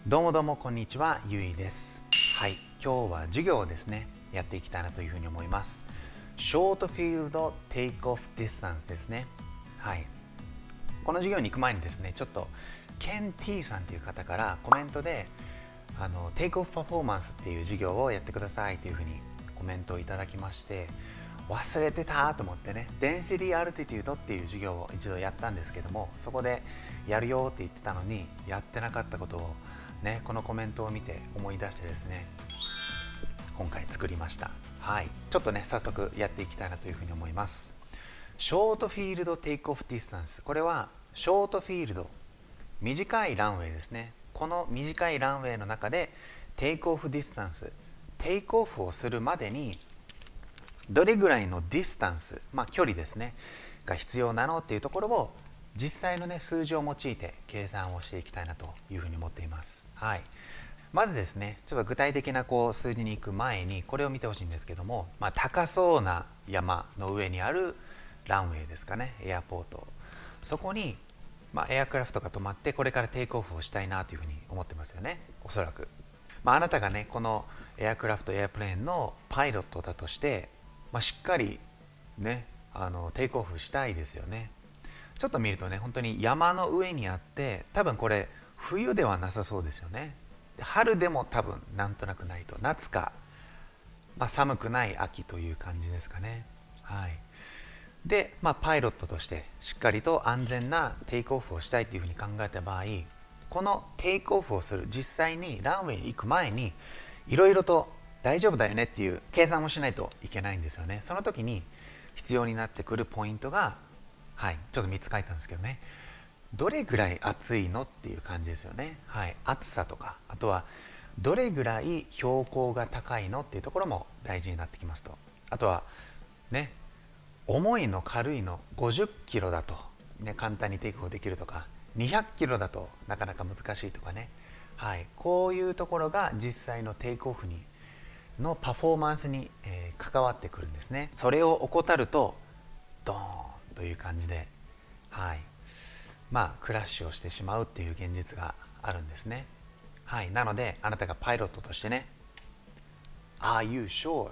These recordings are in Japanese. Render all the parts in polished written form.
どうもどうもこんにちは、ゆいです。はい、今日は授業をですね、やっていきたいなというふうに思います。ショートフィールドテイクオフディスタンスですね。はい。この授業に行く前にですね、ちょっとケン T さんという方からコメントでテイクオフパフォーマンスっていう授業をやってくださいというふうにコメントをいただきまして、忘れてたと思ってね、デンシティアルティテュードっていう授業を一度やったんですけども、そこでやるよって言ってたのにやってなかったことをね、このコメントを見て思い出してですね、今回作りました。はい、ちょっとね早速やっていきたいなというふうに思います。ショートフィールドテイクオフディスタンス、これはショートフィールド、短いランウェイですね。この短いランウェイの中でテイクオフディスタンス、テイクオフをするまでにどれぐらいのディスタンス、距離ですねが必要なのっていうところを実際のね数字を用いて計算をしていきたいなというふうに思っています。はい。まずですね、ちょっと具体的な数字に行く前にこれを見てほしいんですけども、高そうな山の上にあるランウェイですかね、エアポート、そこに、エアクラフトが止まってこれからテイクオフをしたいなというふうに思ってますよね、おそらく。あなたがねこのエアクラフトエアプレーンのパイロットだとして、しっかりねテイクオフしたいですよね。ちょっと見るとね本当に山の上にあって、多分これ冬ではなさそうですよね。春でも多分なんとなくないと、夏か、寒くない秋という感じですかね。はい。で、パイロットとしてしっかりと安全なテイクオフをしたいというふうに考えた場合、このテイクオフをする、実際にランウェイに行く前にいろいろと大丈夫だよねっていう計算をしないといけないんですよね。その時に必要になってくるポイントが、はい、ちょっと3つ書いたんですけどね、どれぐらい暑いのっていう感じですよね。はい、暑さとか、あとはどれぐらい標高が高いのっていうところも大事になってきますと。あとはね、重いの軽いの50キロだと、ね、簡単にテイクオフできるとか、200キロだとなかなか難しいとかね、はい、こういうところが実際のテイクオフのパフォーマンスに、関わってくるんですね。それを怠るとドーンという感じで、はい、クラッシュをしてしまうっていう現実があるんですね。はい、なのであなたがパイロットとしてね、Are you sure?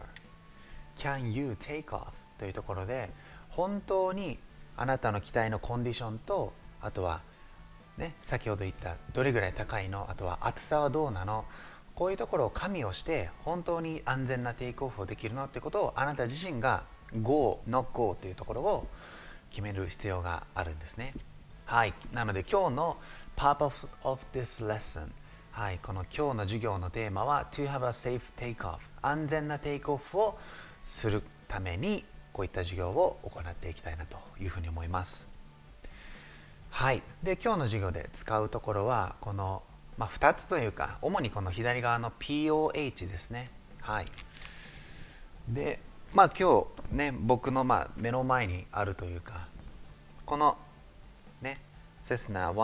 Can you take off? というところで、本当にあなたの機体のコンディションと、あとはね、先ほど言ったどれぐらい高いの、あとは厚さはどうなの、こういうところを加味をして本当に安全なテイクオフをできるのってことをあなた自身が Go, not Go というところを決める必要があるんですね。はい、なので今日の Purpose of this lesson、はい、この今日の授業のテーマは To have a safe takeoff、 安全なテイクオフをするためにこういった授業を行っていきたいなというふうに思います。はい、で今日の授業で使うところはこの、2つというか、主にこの左側の POH ですね。はい。で、今日ね僕の目の前にあるというか、このねセスナ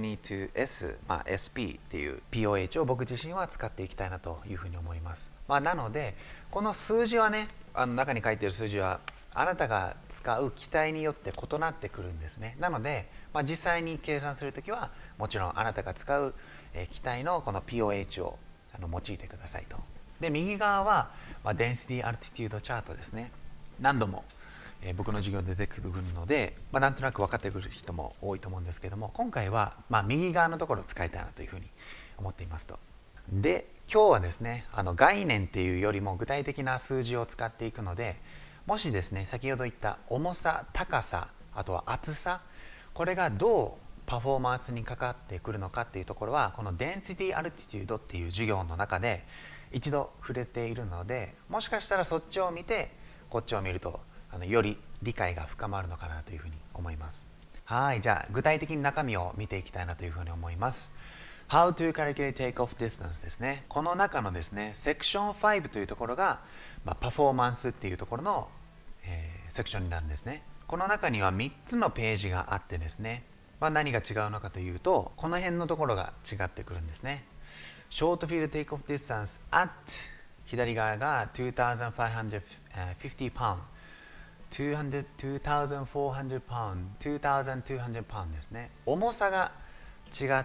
172S、SP っていう POH を僕自身は使っていきたいなというふうに思います。なのでこの数字はね、中に書いている数字はあなたが使う機体によって異なってくるんですね。なので、実際に計算するときはもちろんあなたが使う機体のこの POH を用いてくださいと。で右側は、デンシティアルティテュードチャートですね。何度も僕の授業で出てくるので、なんとなく分かってくる人も多いと思うんですけども、今回は右側のところを使いたいなというふうに思っていますと。で今日はですね、概念っていうよりも具体的な数字を使っていくので、もしですね先ほど言った重さ、高さ、あとは厚さ、これがどうパフォーマンスにかかってくるのかっていうところは、このデンシティアルティテュードっていう授業の中で一度触れているので、もしかしたらそっちを見てこっちを見るとより理解が深まるのかなというふうに思います。はい、じゃあ具体的に中身を見ていきたいなというふうに思います。How to calculate takeoff distance ですね。この中のですね、セクション5というところが、パフォーマンスっていうところの、セクションになるんですね。この中には3つのページがあってですね、何が違うのかというと、この辺のところが違ってくるんですね。Short field takeoff distance at 左側が2550 pound、2400 pound、2200 poundですね。重さが違って、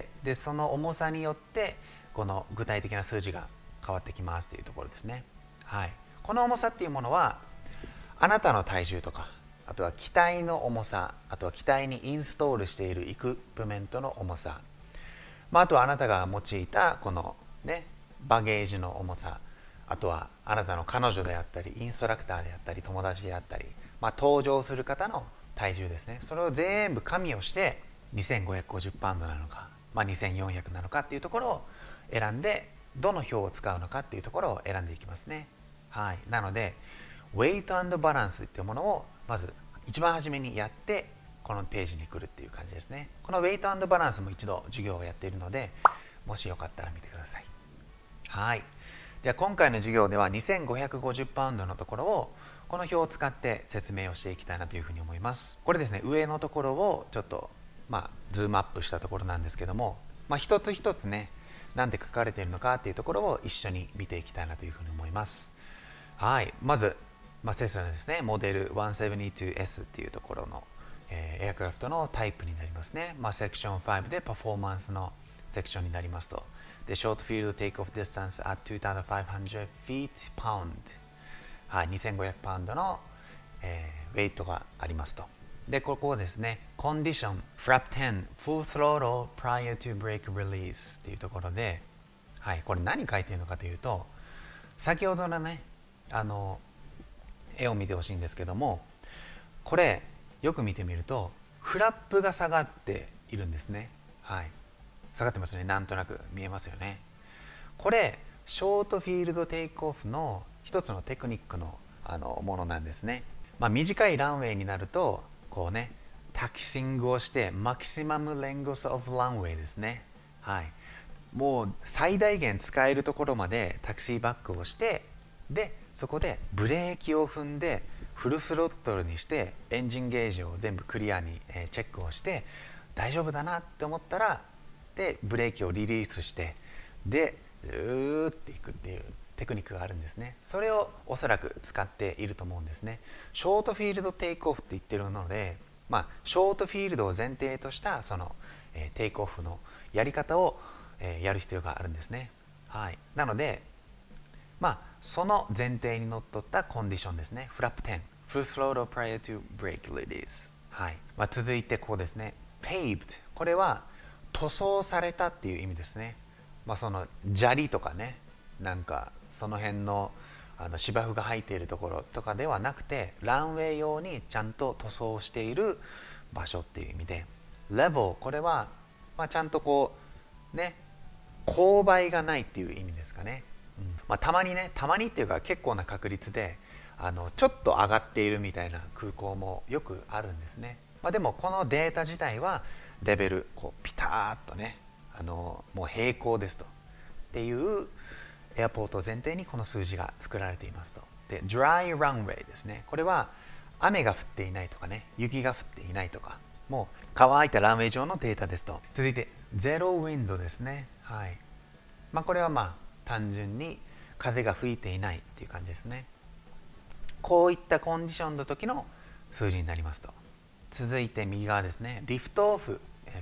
でその重さによってこの具体的な数字が変わってきますというところですね。はい、この重さっていうものはあなたの体重とか、あとは機体の重さ、あとは機体にインストールしているエクイプメントの重さ、あとはあなたが用いたこのねバゲージの重さ、あとはあなたの彼女であったりインストラクターであったり友達であったり、登場する方の体重ですね、それを全部加味をして2550パウンドなのか、2400なのかっていうところを選んで、どの表を使うのかっていうところを選んでいきますね。はい、なのでウェイト&バランスっていうものをまず一番初めにやって、このページに来るっていう感じですね。このウェイト&バランスも一度授業をやっているので、もしよかったら見てください。はい、では今回の授業では2550パウンドのところをこの表を使って説明をしていきたいなというふうに思います。これですね、上のところをちょっとズームアップしたところなんですけども、一つ一つね何て書かれているのかっていうところを一緒に見ていきたいなというふうに思います。はい、まずセスナですね、モデル 172S っていうところの、エアクラフトのタイプになりますね。セクション5でパフォーマンスのセクションになりますと。で、ショートフィールドテイクオフディスタンス at 2500 feet pound。はい、2500パウンドの、ウェイトがありますと。で、ここですね、コンディション、フラップ10、full throttle prior to brake release っていうところで、はい、これ何書いてるのかというと、先ほどのね、絵を見てほしいんですけども、これよく見てみるとフラップが下がっているんですね。はい、下がってますね。なんとなく見えますよね。これショートフィールドテイクオフの一つのテクニックのものなんですね。短いランウェイになるとこうねタキシングをしてマキシマムレングスオフランウェイですね。はい、もう最大限使えるところまでタクシーバックをして、でそこでブレーキを踏んでフルスロットルにしてエンジンゲージを全部クリアにチェックをして大丈夫だなって思ったら、でブレーキをリリースしてでずーっていくっていうテクニックがあるんですね。それをおそらく使っていると思うんですね。ショートフィールドテイクオフって言ってるので、ショートフィールドを前提としたそのテイクオフのやり方をやる必要があるんですね。はい、なのでその前提にのっとったコンディションですね。フラップ10 Full throttle prior to brake release。はい、続いてこうですね。Paved、 これは塗装されたっていう意味ですね。その砂利とかね、なんかその辺の芝生が生えているところとかではなくて、ランウェイ用にちゃんと塗装している場所っていう意味で、Level、 これはちゃんとこうね勾配がないっていう意味ですかね。たまにね、たまにっていうか結構な確率でちょっと上がっているみたいな空港もよくあるんですね。でもこのデータ自体はレベルこうピターッとねもう平行ですとっていうエアポートを前提にこの数字が作られていますと。で、dry runway ですね。これは雨が降っていないとかね、雪が降っていないとか、もう乾いたランウェイ上のデータですと。続いてゼロウィンドですね。はい、これは単純に風が吹いていないっていう感じですね。こういったコンディションの時の数字になりますと。続いて右側ですね。リフトオフ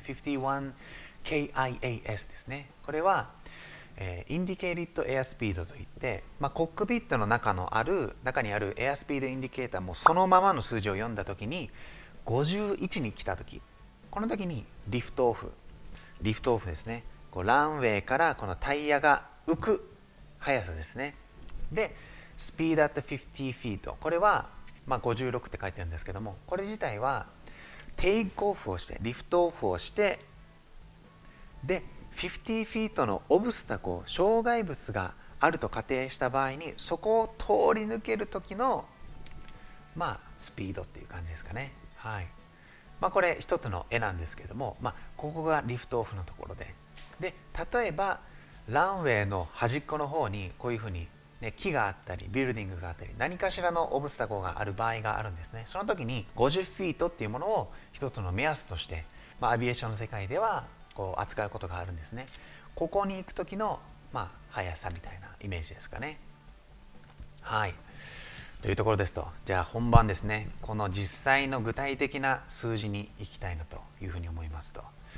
51KIAS ですね。これはインディケートエアスピードといって、コックピットの中にあるエアスピードインディケーターもそのままの数字を読んだ時に51に来た時、この時にリフトオフですね。こうランウェイからこのタイヤが浮く速さですね。で、スピード at 50 feet、 これは、56って書いてあるんですけども、これ自体はテイクオフをしてリフトオフをしてで50 feet のオブスタコ、障害物があると仮定した場合にそこを通り抜ける時のスピードっていう感じですかね。はい、これ一つの絵なんですけども、ここがリフトオフのところで、例えばランウェイの端っこの方にこういうふうに、木があったりビルディングがあったり何かしらのオブスタコがある場合があるんですね。その時に50フィートっていうものを一つの目安として、アビエーションの世界ではこう扱うことがあるんですね。ここに行く時の速さみたいなイメージですかね。はい、というところですと、じゃあ本番ですね、この実際の具体的な数字に行きたいなというふうに思いますと、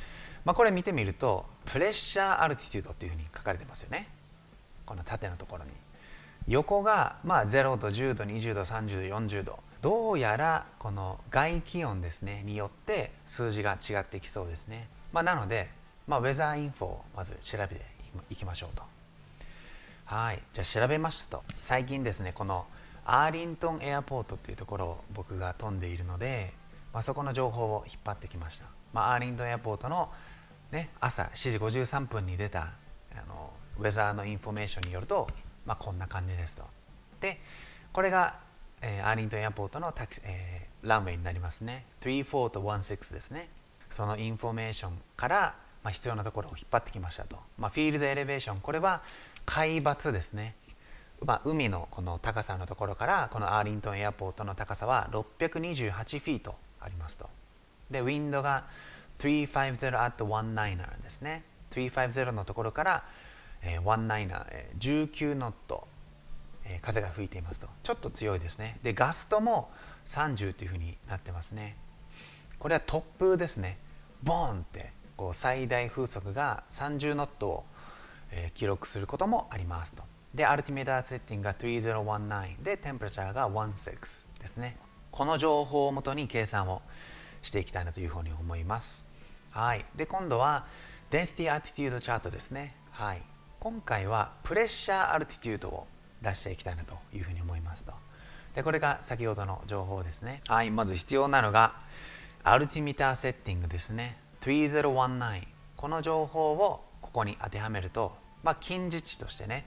これ見てみるとプレッシャーアルティテュードっていうふうに書かれてますよね。この縦のところに横が0度、10度、20度、30度、40度、どうやらこの外気温ですねによって数字が違ってきそうですね。なので、ウェザーインフォをまず調べていきましょうと。はい、じゃあ調べましたと。最近ですねこのアーリントンエアポートっていうところを僕が飛んでいるので、そこの情報を引っ張ってきました。アーリントンエアポートの、朝7時53分に出たウェザーのインフォメーションによると、こんな感じですと。でこれが、アーリントンエアポートのランウェイになりますね。34と16ですね。そのインフォメーションから、必要なところを引っ張ってきましたと。フィールドエレベーション、これは海抜ですね。海のこの高さのところからこのアーリントンエアポートの高さは628フィートありますと。でウィンドが350 at 19ですね。350のところから19、19ノット風が吹いていますと。ちょっと強いですね。でガストも30というふうになってますね。これは突風ですね。ボーンってこう最大風速が30ノットを記録することもありますと。でアルティメーターセッティングが3019でテンプレチャーが16ですね。この情報をもとに計算をしていきたいなというふうに思います。はい、で今度はデンシティアティテュードチャートですね。はい、今回はプレッシャーアルティテュードを出していきたいなというふうに思いますと。でこれが先ほどの情報ですね。はい、まず必要なのがアルティメーターセッティングですね。3019、この情報をここに当てはめると、近似値としてね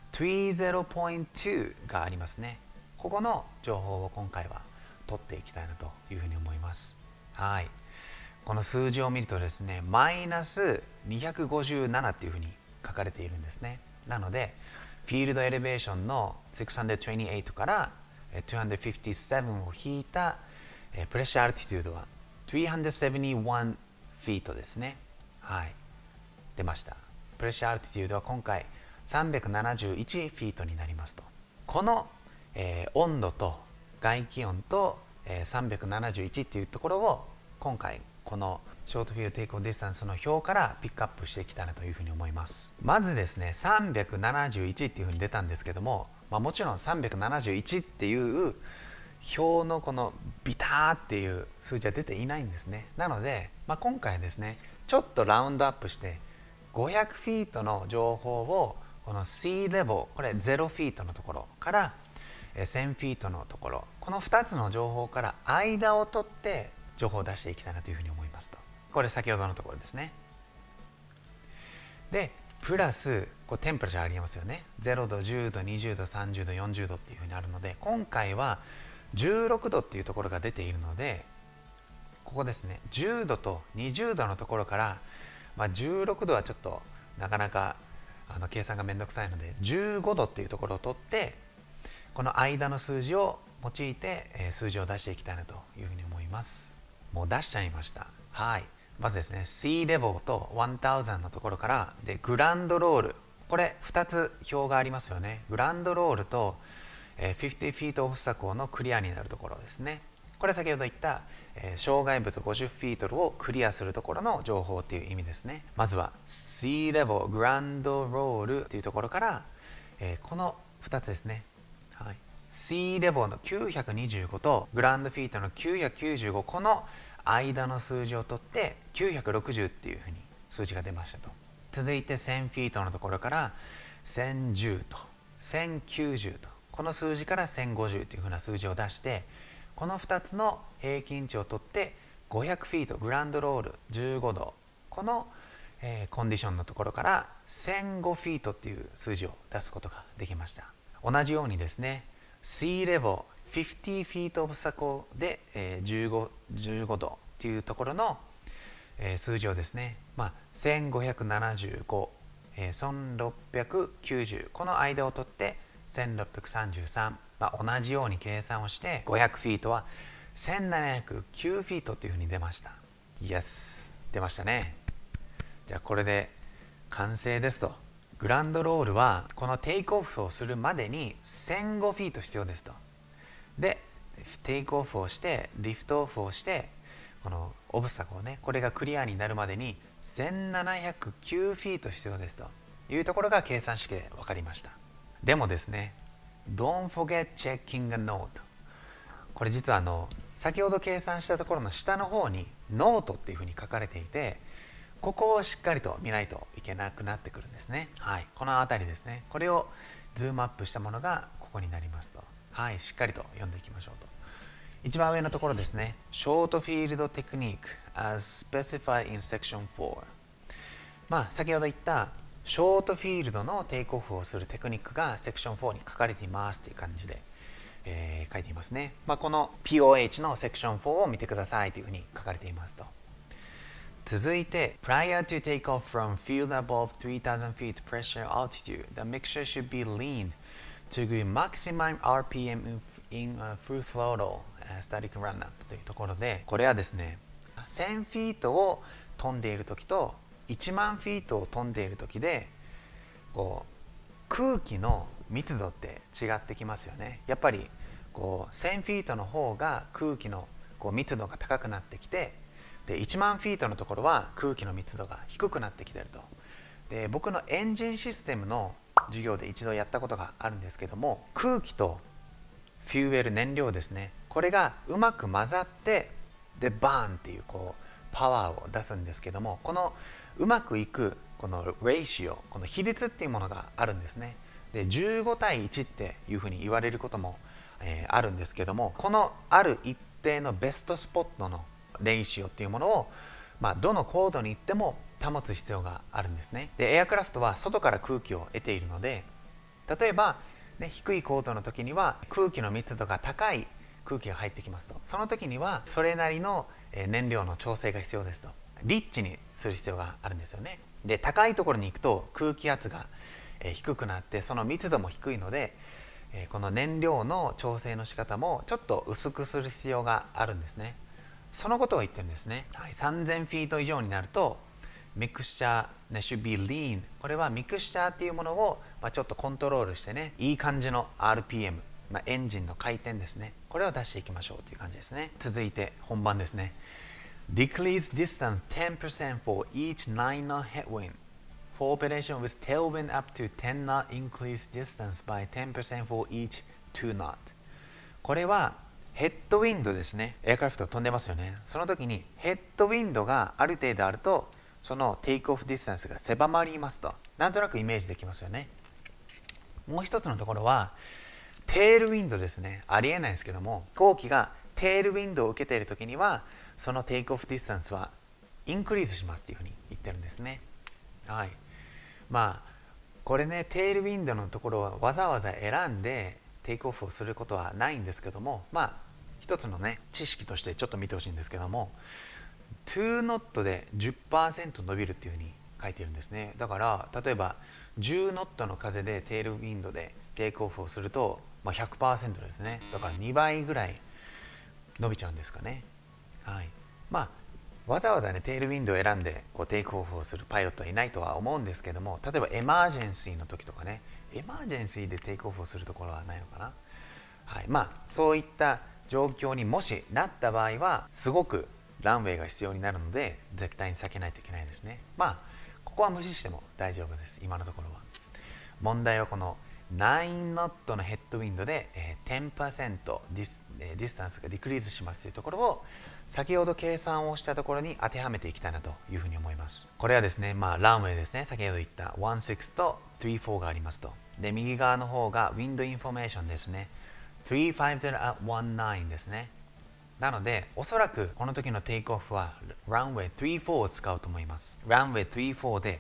30.2 がありますね。ここの情報を今回は取っていきたいなというふうに思います。はい、この数字を見るとですねマイナス257っていうふうに書かれているんですね。なのでフィールドエレベーションの628から257を引いたプレッシャーアルティテュードは371フィートですね。はい、出ました。プレッシャーアルティテュードは今回371フィートになりますと。この、温度と外気温と、371っていうところを今回このショートフィールドテイクオフディスタンスの表からピックアップしていきたいなというふうに思います。まずですね371っていうふうに出たんですけども、もちろん371っていう表のこのビターっていう数字は出ていないんですね。なので、今回ですねちょっとラウンドアップして500フィートの情報をこの Sea Level、 これ0フィートのところから1000フィートのところ、この2つの情報から間を取って情報を出していきたいなというふうに思いますと。これ先ほどのところですね。でプラスこうテンプレチャーありますよね。0度、10度、20度、30度、40度っていうふうにあるので、今回は16度っていうところが出ているので、ここですね10度と20度のところから、16度はちょっとなかなか計算がめんどくさいので15度っていうところを取ってこの間の数字を用いて数字を出していきたいなというふうに思います。もう出しちゃいました。はい、まずですね Sea Level と1000のところからでグランドロール、これ2つ表がありますよね。グランドロールと50 feet オブスタコルのクリアになるところですね。これ先ほど言った障害物50フィートルをクリアするところの情報っていう意味ですね。まずは Sea Level グランドロールというところから、この2つですね。はい、Sea Level の925とグランドフィートの995、この間の数字を取って960っていうふうに数字が出ましたと。続いて1000フィートのところから1010と1090と、この数字から1050というふうな数字を出して、この2つの平均値を取って500フィートグランドロール15度、この、コンディションのところから1005フィートっていう数字を出すことができました。同じようにですね Sea Level 50 feet of circle で、15度っていうところの、数字をですね、1575、1690、この間を取って1633、同じように計算をして500フィートは1709フィートというふうに出ました。Yes、 出ましたね。じゃあこれで完成ですと。グランドロールはこのテイクオフをするまでに1005フィート必要ですと。でテイクオフをしてリフトオフをしてこのオブスタコルね、これがクリアになるまでに 1709フィート必要ですというところが計算式で分かりました。でもですね、Don't forget checking a note。これ実は先ほど計算したところの下の方にノートっていうふうに書かれていて、ここをしっかりと見ないといけなくなってくるんですね。はい、この辺りですね。これをズームアップしたものがここになりますと。はい、しっかりと読んでいきましょうと。一番上のところですね。Short Field Technique as specified in Section 4。先ほど言ったショートフィールドのテイクオフをするテクニックがセクション4に書かれていますという感じで、書いていますね。この POH のセクション4を見てくださいというふうに書かれていますと。続いて Prior to take off from field above 3000 feet pressure altitude, the mixture should be leaned to give maximum RPM in full throttle static run up というところで、これはですね、1000フィートを飛んでいるときと1万フィートを飛んでいる時で空気の密度って違ってきますよね。やっぱり1000フィートの方が空気の密度が高くなってきて、で1万フィートのところは空気の密度が低くなってきていると。で僕のエンジンシステムの授業で一度やったことがあるんですけども、空気とフューエル燃料ですね、これがうまく混ざってでバーンっていうパワーを出すんですけども、このうまくいくこのレイシオ、この比率っていうものがあるんですね。で15対1っていうふうに言われることも、あるんですけども、このある一定のベストスポットのレイシオっていうものを、どの高度に行っても保つ必要があるんですね。でエアクラフトは外から空気を得ているので、例えば、低い高度の時には空気の密度が高い空気が入ってきますと、その時にはそれなりの燃料の調整が必要ですと。リッチにする必要があるんですよね。で高いところに行くと空気圧が低くなってその密度も低いので、この燃料の調整の仕方もちょっと薄くする必要があるんですね。そのことを言ってるんですね。3000フィート以上になるとミクスチャー、should be lean。 これはミクスチャーっていうものを、ちょっとコントロールしてね、いい感じの RPM、エンジンの回転ですね、これを出していきましょうという感じですね。続いて本番ですね。Decrease distance 10% for each 9 knot headwind. For operation with tailwind up to 10 knot, increase distance by 10% for each 2 knot。 これはヘッドウィンドですね。エアクラフト飛んでますよね。その時にヘッドウィンドがある程度あると、そのテイクオフディスタンスが狭まりますと。なんとなくイメージできますよね。もう一つのところはテールウィンドですね。ありえないですけども、飛行機がテールウィンドを受けている時にはそのテイクオフディスタンスはインクリーズしますというふうに言ってるんですね。はい。これね、テールウィンドのところはわざわざ選んでテイクオフをすることはないんですけども、一つのね知識としてちょっと見てほしいんですけども、2ノットで 10% 伸びるっていうふうに書いてるんですね。だから例えば10ノットの風でテールウィンドでテイクオフをすると、100% ですね。だから2倍ぐらい伸びちゃうんですかね。はい。わざわざねテールウィンドを選んでテイクオフをするパイロットはいないとは思うんですけども、例えばエマージェンシーの時とかね、エマージェンシーでテイクオフをするところはないのかな。はい。そういった状況にもしなった場合はすごくランウェイが必要になるので絶対に避けないといけないですね。ここは無視しても大丈夫です。今のところは。問題はこの9ノットのヘッドウィンドで 10% ディスタンスがディクリーズしますというところを先ほど計算をしたところに当てはめていきたいなというふうに思います。これはですね、ランウェイですね。先ほど言った16と34がありますと。で右側の方がウィンドインフォメーションですね。350-19ですね。なのでおそらくこの時のテイクオフはランウェイ34を使うと思います。ランウェイ34で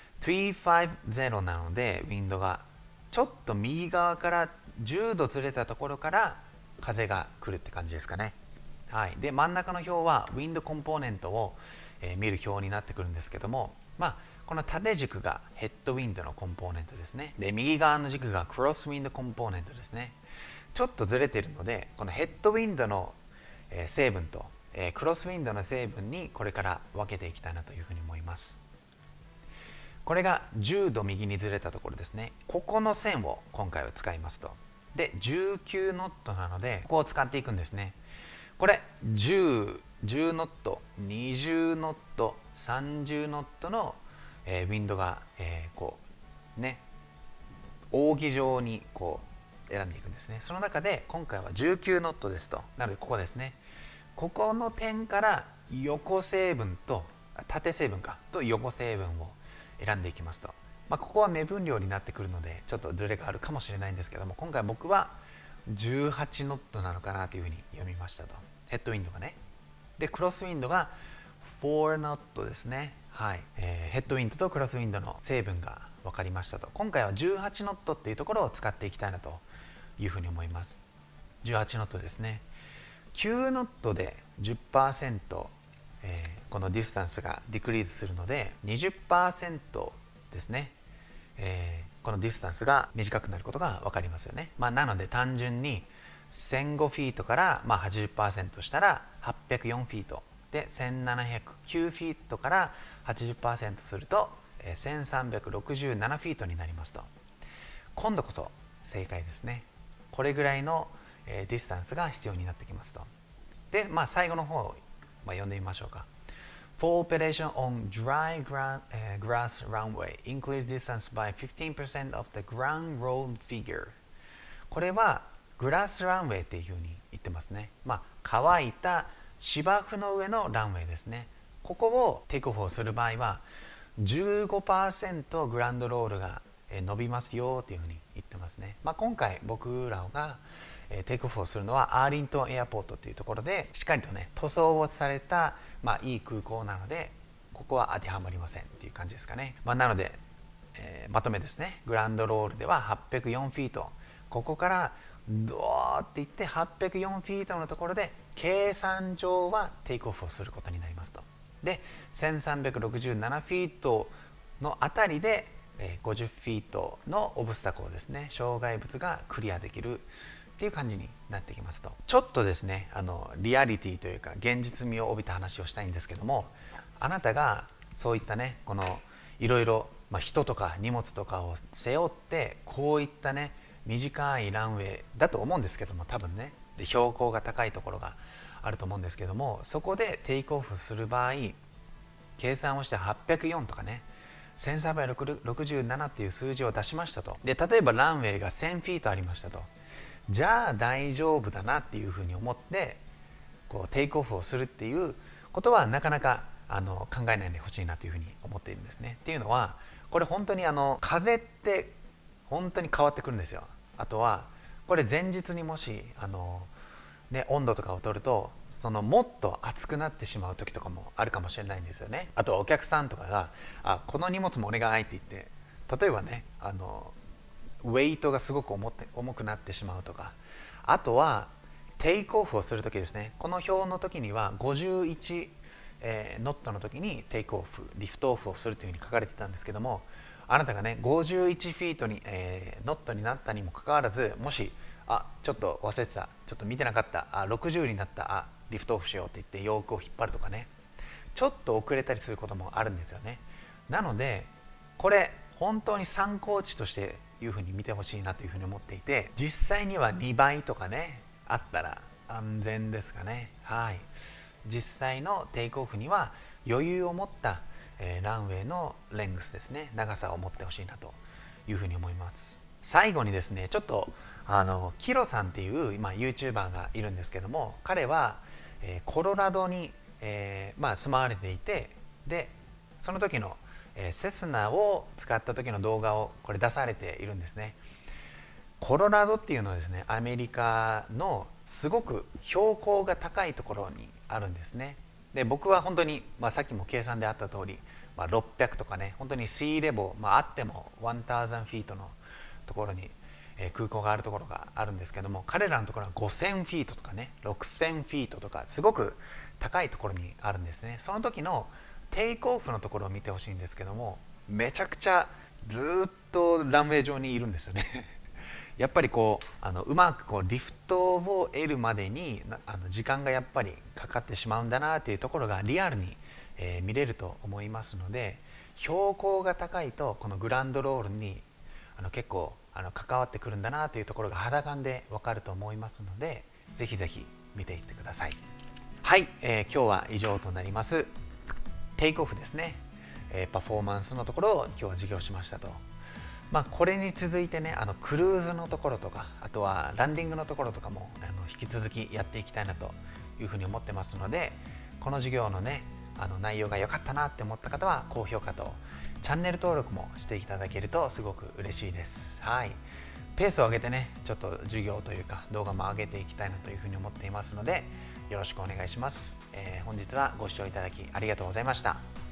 350なので、ウィンドがちょっと右側から10度ずれたところから風が来るって感じですかね。はい。で真ん中の表はウィンドコンポーネントを、見る表になってくるんですけども、この縦軸がヘッドウィンドのコンポーネントですね。で右側の軸がクロスウィンドコンポーネントですね。ちょっとずれているので、このヘッドウィンドの成分とクロスウィンドの成分にこれから分けていきたいなというふうに思います。これが10度右にずれたところですね。ここの線を今回は使いますと。で19ノットなのでここを使っていくんですね。 これ10ノット、20ノット、30ノットの、ウィンドが、こうね扇状にこう選んでいくんですね。その中で今回は19ノットですと。なのでここですね、ここの点から横成分と縦成分と横成分を選んでいきますと、ここは目分量になってくるのでちょっとズレがあるかもしれないんですけども、今回僕は18ノットなのかなというふうに読みましたと。ヘッドウィンドがね。でクロスウィンドが4ノットですね。はい、ヘッドウィンドとクロスウィンドの成分が分かりましたと。今回は18ノットっていうところを使っていきたいなというふうに思います。18ノットですね。9ノットで 10%、このディスタンスがディクリーズするので 20% ですね、このディスタンスが短くなることが分かりますよね。なので単純に1005フィートから、80% したら804フィートで、1709フィートから 80% すると1367フィートになりますと。今度こそ正解ですね。これぐらいのディスタンスが必要になってきますと。で、最後の方を読んでみましょうか。For operation on dry grass runway, increase distance by 15% of the ground road figure。これはグラスランウェイっていうふうに言ってますね。乾いた芝生の上のランウェイですね。ここをテイクオフをする場合は 15% グランドロールが伸びますよというふうに言ってますね。今回僕らがテイクオフをするのはアーリントンエアポートというところで、しっかりとね塗装をされた、いい空港なので、ここは当てはまりませんっていう感じですかね。なので、まとめですね。グランドロールでは804フィート、ここからドーっていって804フィートのところで計算上はテイクオフをすることになりますと。で1367フィートのあたりで50フィートのオブスタコルですね、障害物がクリアできるっていう感じになってきますと。ちょっとですねリアリティというか現実味を帯びた話をしたいんですけども、あなたがそういったねこのいろいろ人とか荷物とかを背負ってこういったね短いランウェイだと思うんですけども、多分ねで標高が高いところがあると思うんですけども、そこでテイクオフする場合計算をして804とかね1367っていう数字を出しましたと。で例えばランウェイが1000フィートありましたと。じゃあ大丈夫だなっていうふうに思ってこうテイクオフをするっていうことはなかなか考えないでほしいなというふうに思っているんですね。っていうのはこれ本当に風って本当に変わってくるんですよ。あとはこれ前日にもし温度とかを取るともっと熱くなってしまう時とかもあるかもしれないんですよね。あとはお客さんとかが「この荷物もお願い」って言って例えばねウェイトがすごく重くなってしまうとか、あとはテイクオフをする時ですね。この表の時には51ノットの時にテイクオフリフトオフをするというふうに書かれてたんですけども、あなたがね51フィートに、ノットになったにもかかわらず、もしちょっと忘れてた、ちょっと見てなかった、60になった、リフトオフしようって言ってヨークを引っ張るとかね、ちょっと遅れたりすることもあるんですよね。なのでこれ本当に参考値としていうふうに見てほしいなというふうに思っていて、実際には2倍とかねあったら安全ですかね。はい、実際のテイクオフには余裕を持ったランウェイのレングスですね、長さを持ってほしいなというふうに思います。最後にですね、ちょっとキロさんっていう、YouTuber がいるんですけども、彼は、コロラドに、住まわれていて、でその時の、セスナを使った時の動画をこれ出されているんですね。コロラドっていうのはですね、アメリカのすごく標高が高いところにあるんですね。で僕は本当に、さっきも計算であった通り、600とかね、本当にシーレボー、あっても1000フィートのところに、空港があるところがあるんですけども、彼らのところは5000フィートとかね6000フィートとかすごく高いところにあるんですね。その時のテイクオフのところを見てほしいんですけども、めちゃくちゃずっとランウェイ上にいるんですよねやっぱりうまくリフトを得るまでに時間がやっぱりかかってしまうんだなっていうところがリアルに、見れると思いますので、標高が高いとこのグランドロールに結構関わってくるんだなというところが肌感でわかると思いますので、ぜひぜひ見ていってください。はい、今日は以上となります。テイクオフですね、パフォーマンスのところを今日は授業しましたと。これに続いてね、クルーズのところとか、あとはランディングのところとかも引き続きやっていきたいなというふうに思ってますので、この授業のね内容が良かったなって思った方は高評価とチャンネル登録もしていただけるとすごく嬉しいです。はい、ペースを上げてね、ちょっと授業というか動画も上げていきたいなというふうに思っていますので、よろしくお願いします。本日はご視聴いただきありがとうございました。